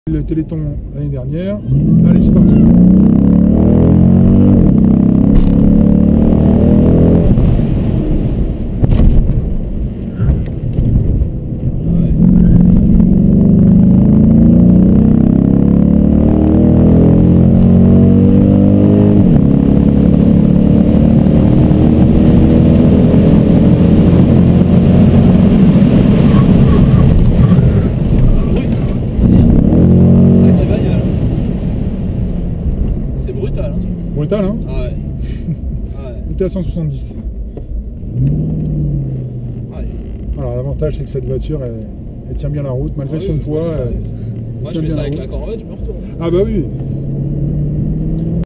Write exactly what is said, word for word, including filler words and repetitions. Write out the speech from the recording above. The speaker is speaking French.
Le Téléthon l'année dernière. Allez, c'est parti. Brutal, hein? Ah ouais. Ah ouais. Il était à cent soixante-dix. Ouais. Alors l'avantage c'est que cette voiture elle, elle tient bien la route malgré ah oui, son poids. Elle, moi elle je fais ça la avec route. la Corvette, je me retourne. Ah bah oui.